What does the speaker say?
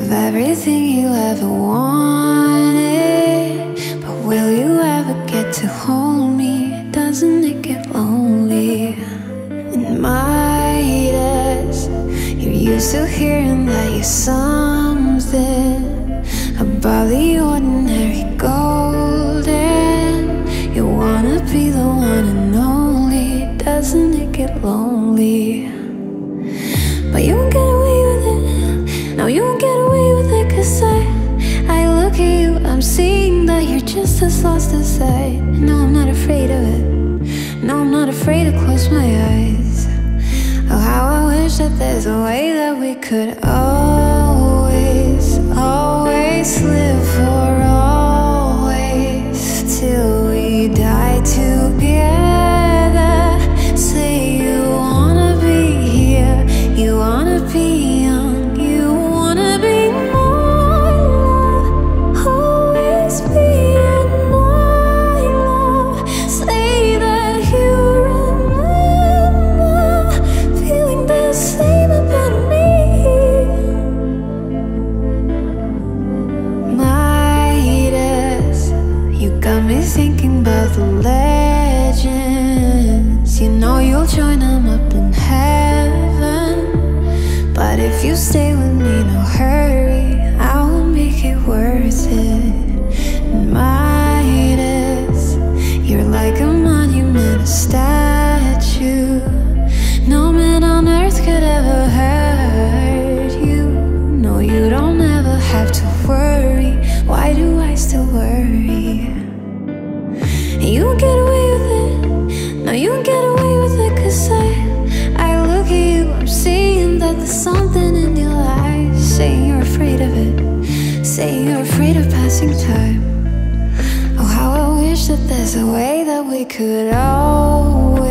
of everything you ever wanted. But will you ever get to hold me? Doesn't it get lonely? And my days, you're used to hearing that you're something above the ordinary golden. You wanna be the one and only. Doesn't it get lonely? But you won't get away with it. No, you won't get away with it. Cause I look at you, I'm seeing that you're just as lost as I. No, I'm not afraid of it. No, I'm not afraid to close my eyes. Oh, how I wish that there's a way that we could always, always live for always, till we die together. Say you wanna be here, you wanna be young, you wanna be my love, always be in my love. Say that you remember feeling the same about me. My days, you got me thinking about the legends. You know you'll join them up in heaven. But if you stay with me, no hurry, I will make it worth it. And my days, you're like a monument, a statue. No man on earth could ever hurt you. No, you don't ever have to worry. Why do I still worry? You won't get away with it. No, you won't get away with it. Cause I look at you, I'm seeing that there's something in your eyes. Saying you're afraid of it, saying you're afraid of passing time. Oh, how I wish that there's a way that we could always